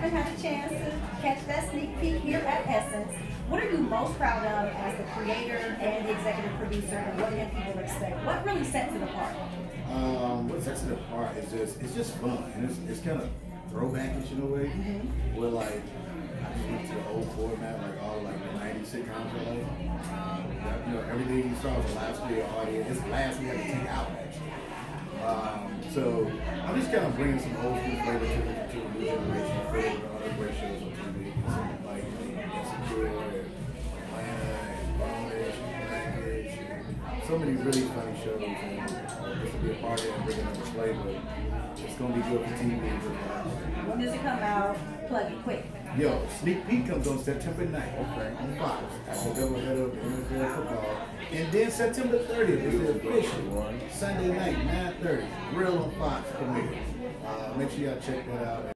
haven't had a chance to catch that sneak peek here at Essence, what are you most proud of as the creator and the executive producer, and what can people expect? What really sets it apart? What sets it apart is it's just fun, and it's kind of throwbackish in a way. Where like I just went to the old format, like all like the '90s sitcoms are like. You know, everything you saw was a live studio audience. It's last we had to take out actually. So I'm just kind of bringing some old school flavor to the new generation, flavor to other great shows on TV, like Insecure and Atlanta and Bonus and Blackish, and so many really funny shows. And just to be a part of it and bringing up the flavor, it's gonna be good for TV. When does it come out? Plug it quick. Yo, sneak peek comes on September 9th, okay, on Fox, after the doubleheader of the NFL football. And then September 30th is the official Sunday night, 9:30, Real on Fox premiere. Make sure y'all check that out.